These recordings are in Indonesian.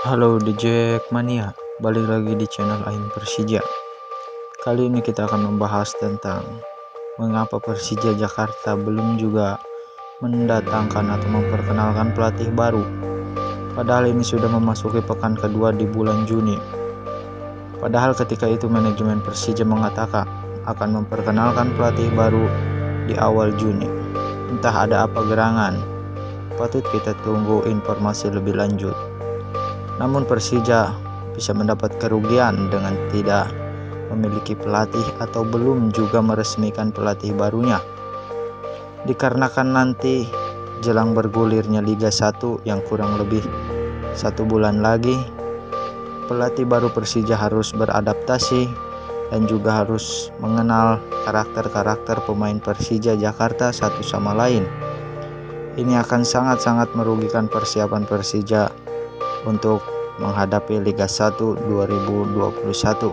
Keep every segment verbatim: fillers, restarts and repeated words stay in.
Halo di Jackmania, balik lagi di channel Aing Persija. Kali ini kita akan membahas tentang mengapa Persija Jakarta belum juga mendatangkan atau memperkenalkan pelatih baru. Padahal ini sudah memasuki pekan kedua di bulan Juni. Padahal ketika itu manajemen Persija mengatakan akan memperkenalkan pelatih baru di awal Juni. Entah ada apa gerangan, patut kita tunggu informasi lebih lanjut. Namun Persija bisa mendapat kerugian dengan tidak memiliki pelatih atau belum juga meresmikan pelatih barunya. Dikarenakan nanti jelang bergulirnya Liga satu yang kurang lebih satu bulan lagi, pelatih baru Persija harus beradaptasi dan juga harus mengenal karakter-karakter pemain Persija Jakarta satu sama lain. Ini akan sangat-sangat merugikan persiapan Persija untuk menghadapi Liga satu dua ribu dua puluh satu.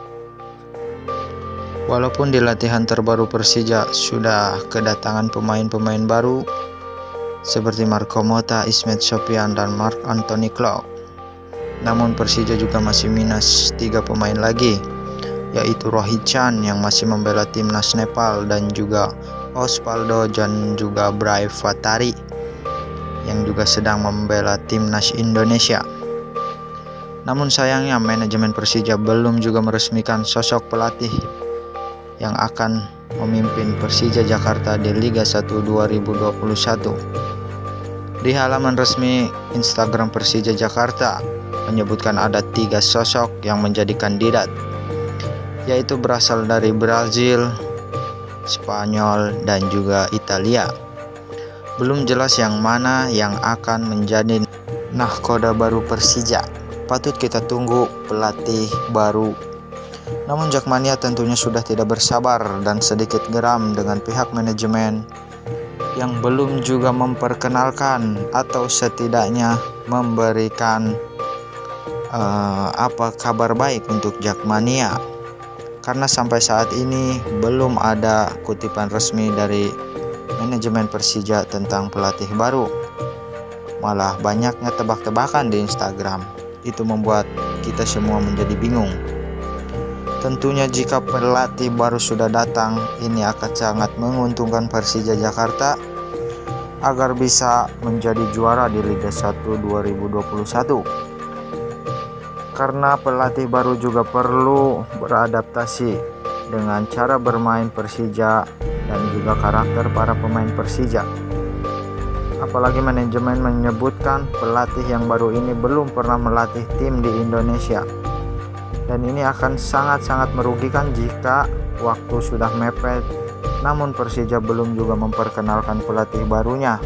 Walaupun di latihan terbaru Persija sudah kedatangan pemain-pemain baru seperti Marco Motta, Ismet Sopyan, dan Mark Anthony Klopp, namun Persija juga masih minus tiga pemain lagi, yaitu Rohit Chan yang masih membela timnas Nepal dan juga Osvaldo dan juga Bray Fatari yang juga sedang membela timnas Indonesia. Namun sayangnya manajemen Persija belum juga meresmikan sosok pelatih yang akan memimpin Persija Jakarta di Liga satu dua ribu dua puluh satu. Di halaman resmi Instagram Persija Jakarta menyebutkan ada tiga sosok yang menjadi kandidat, yaitu berasal dari Brazil, Spanyol, dan juga Italia. Belum jelas yang mana yang akan menjadi nahkoda baru Persija. Patut kita tunggu pelatih baru. Namun Jackmania tentunya sudah tidak bersabar dan sedikit geram dengan pihak manajemen yang belum juga memperkenalkan atau setidaknya memberikan uh, apa kabar baik untuk Jackmania. Karena sampai saat ini belum ada kutipan resmi dari manajemen Persija tentang pelatih baru. Malah banyaknya tebak-tebakan di Instagram. Itu membuat kita semua menjadi bingung. Tentunya jika pelatih baru sudah datang, ini akan sangat menguntungkan Persija Jakarta agar bisa menjadi juara di Liga satu dua ribu dua puluh satu. Karena pelatih baru juga perlu beradaptasi dengan cara bermain Persija dan juga karakter para pemain Persija. Apalagi manajemen menyebutkan pelatih yang baru ini belum pernah melatih tim di Indonesia. Dan ini akan sangat-sangat merugikan jika waktu sudah mepet, namun Persija belum juga memperkenalkan pelatih barunya.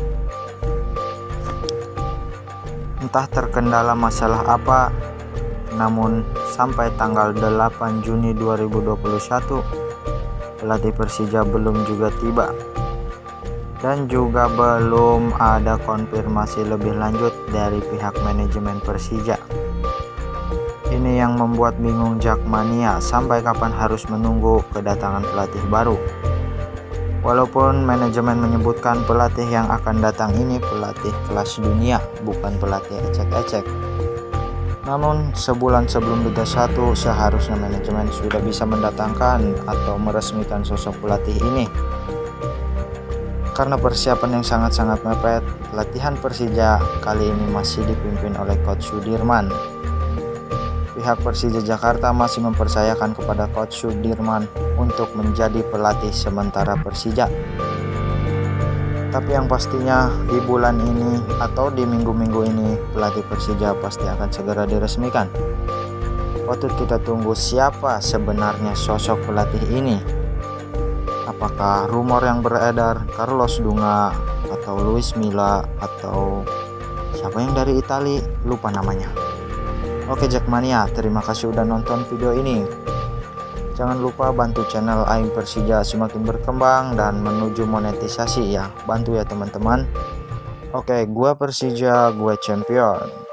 Entah terkendala masalah apa, namun sampai tanggal delapan Juni dua ribu dua puluh satu, pelatih Persija belum juga tiba. Dan juga belum ada konfirmasi lebih lanjut dari pihak manajemen Persija. Ini yang membuat bingung Jackmania, sampai kapan harus menunggu kedatangan pelatih baru. Walaupun manajemen menyebutkan pelatih yang akan datang ini pelatih kelas dunia, bukan pelatih ecek-ecek. Namun sebulan sebelum Liga satu seharusnya manajemen sudah bisa mendatangkan atau meresmikan sosok pelatih ini. Karena persiapan yang sangat-sangat mepet, latihan Persija kali ini masih dipimpin oleh Coach Sudirman. Pihak Persija Jakarta masih mempercayakan kepada Coach Sudirman untuk menjadi pelatih sementara Persija. Tapi yang pastinya di bulan ini atau di minggu-minggu ini pelatih Persija pasti akan segera diresmikan. Patut kita tunggu siapa sebenarnya sosok pelatih ini. Apakah rumor yang beredar Carlos Dunga atau Luis Milla atau siapa yang dari Italia, lupa namanya. Oke Jackmania, terima kasih udah nonton video ini. Jangan lupa bantu channel Aing Persija semakin berkembang dan menuju monetisasi ya. Bantu ya teman-teman. Oke, gua Persija, gue champion.